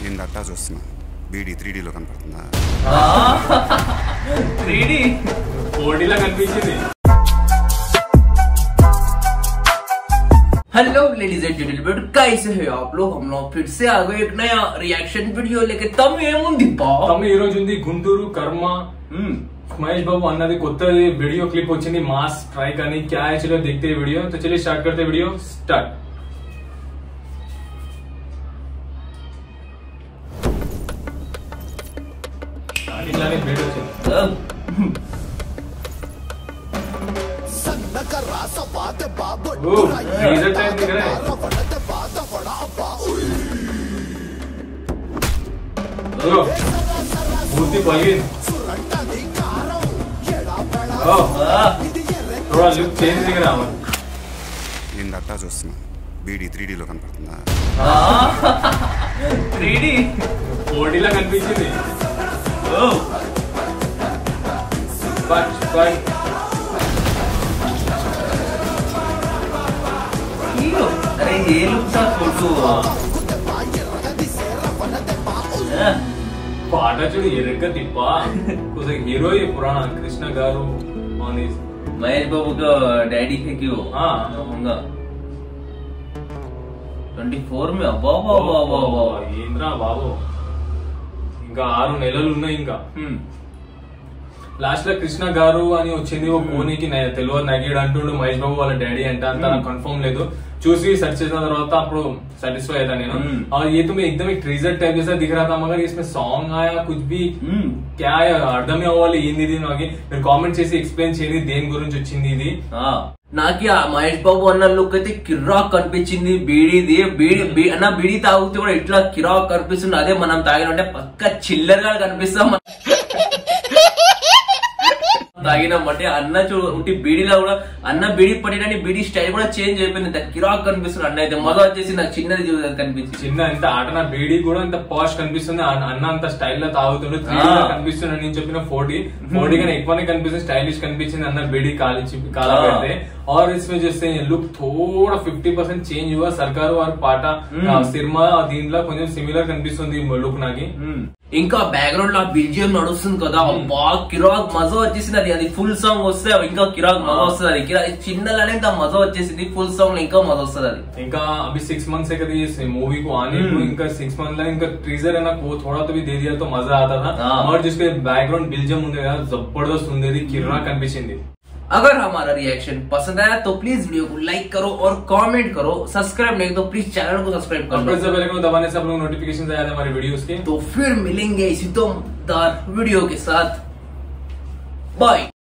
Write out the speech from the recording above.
ఇందట్టా చూస్తున్నా బీడీ 3Dలో కనపడుతుందా? 3D 4Dలా కనిపించింది. हेलो लेडीज एंड जेंटलमैन, कैसे हैं आप लोग? हम लोग फिर से आ गए एक नया रिएक्शन वीडियो लेके. तम ఏముంది బా? తమ ఈ రోజు ఉంది గుంటూరు కర్మ. महेश बाबू अन्ना కొత్త वीडियो क्लिप వచ్చింది मास ट्राई करनी क्या है. चलो देखते हैं वीडियो. तो चलिए स्टार्ट करते हैं वीडियो. स्टार्ट. ఇట్లానే వీడియో వచ్చింది. टीजर टाइप दिख रहा है. मूर्ति पलगिन. थोड़ा लुक चेंज दिख रहा है. ఇందట్టా చూస్తున్నా బీడీ 3Dలో కనపడుతుందా? 3D 4Dలా కనిపించింది. अरे ये लुक था फोटो. పాట చూడు ఎరగ తిప్ప. कुछ हीरो ही पुराना कृष्ण गारू महेश बाबू का डैडी है क्यों? हाँ होगा 24 में. अब्बा ఏంద్రా బాబు, ఇంకా 6 నెలలు ఉన్నాయి. ఇంకా లాస్ట్ లో కృష్ణ గారు అని వచ్చింది. ఓ కోనికి తెలియదు నగీడు అంటుండు. మహేష్ బాబు వాళ్ళ డాడీ అంట. అంత నాకు కన్ఫర్మ్ లేదు. చూసి सर्च చేసిన తర్వాత అప్పుడు सेटिस्फाई అయ్యా నేను. और ये तुम्हें एकदम एक ट्रीजर टाइप जैसा दिख रहा था, मगर इसमें सॉन्ग आया कुछ भी क्या है అర్థమే అవ్వాలి ఏంది ఇది. నాకు మీరు కామెంట్ చేసి ఎక్స్ప్లెయిన్ చేయండి దేని గురించి వచ్చింది ఇది. నాకు మహేష్ బాబు అన్న లుక్ అయితే కిరాక్ కనిపించింది. బీడీది అన్న బీడీ తాగితే కూడా ఇట్లా కిరాక్ కనిపిస్తుంది. అదే మనం తాగినంటే పక్క చిల్లర్ గా కనిపిస్తాం తాగినామంటే. అన్న చూడు బీడీలో కూడా అన్న బీడీ పట్టినని బీడీ స్టైల్ కూడా చేంజ్ అయిపోయింది. కిరాక్ కనిపిస్తుంది అన్న అయితే. మళ్ళీ వచ్చేసి నాకు చిన్నది కనిపించింది. చిన్న ఎంత ఆట నా బీడీ కూడా అంత పాష్ కనిపిస్తుంది. అన్న అంత స్టైల్ లో తాగుతుండే కనిపిస్తుంది. నేను చెప్పిన 40 కన్నా ఎక్కువనే కనిపిస్తుంది. స్టైలిష్ కనిపించింది అన్న బీడీ కాల పెడితే. और इसमें जैसे लुक थोड़ा 50% चेंज हुआ. सरकार और पाట సినిమా దీంట్లో కొంచెం సిమిలర్ కనిపిస్తుంది లుక్ నాకు. ఇంకా బ్యాక్గ్రౌండ్ లో బిజిఎం నడుస్తుంది కదా, బాగా కిరాక్ మజా వచ్చేసింది. అది ఫుల్ సాంగ్ వస్తే ఇంకా కిరాక్ మజా వస్తుంది. అది చిన్నలానే ఇంకా మజా వచ్చేసింది. ఫుల్ సాంగ్ లో ఇంకా మజా వస్తుంది. అది ఇంకా अभी 6 मंथ से कभी इस मूवी को आने को इनका 6 मंथ लगा. इनका ट्रीजर है ना वो थोड़ा तो भी दे दिया तो मजा आता था. और जिसके बैकग्राउंड बिल्जियम ఉంది కదా जबरदस्त ఉంది. కిరాక్ కనిపించింది. अगर हमारा रिएक्शन पसंद आया तो प्लीज वीडियो को लाइक करो और कमेंट करो. सब्सक्राइब नहीं तो प्लीज चैनल को सब्सक्राइब करो. बेल आइकन दबाने से आप लोग नोटिफिकेशन आ जाए हमारे वीडियोस के. तो फिर मिलेंगे इसी दमदार वीडियो के साथ. बाय.